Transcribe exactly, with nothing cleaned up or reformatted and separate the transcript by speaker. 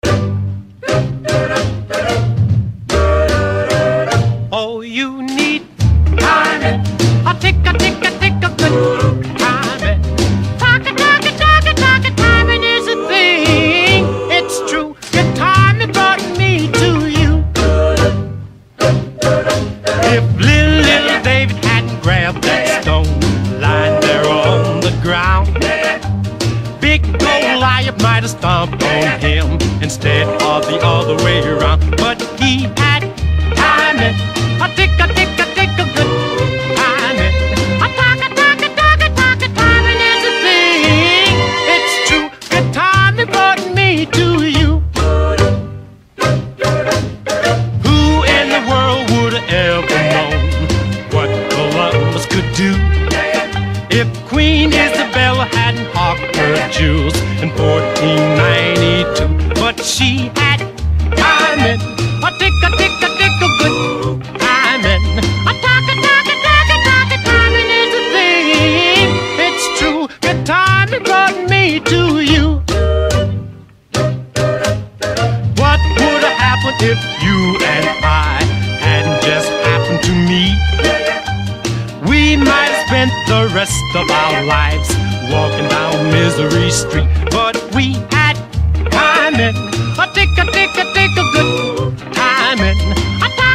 Speaker 1: Oh, you need timing. A tick, a tick, a tick, a good timing. Talk, a talk, a talk, a talk, a timing is a thing. It's true. Your timing brought me to you. If little, little David hadn't grabbed that stone lying there on the ground, big Goliath might have stomped on him instead of the other way around. But he had timing. A tick, a tick, a tick, a good timing. A talk, a talk, a talk, a talk, a timing is a thing. It's true. Good timing brought me to you. Who in the world would have ever known what Columbus could do if Queen Isabella hadn't hawked her jewels in fourteen ninety-two? But she had timing. A tick, a tick, a tick, a good timing. A talk, a talk, a talk, a talk, a timing is a thing. It's true. Good timing brought me to you. What would have happened if you and I hadn't just happened to meet? We might have spent the rest of our lives walking down Misery Street. But we had timing. A tick, a tick, a tick, a good timing. A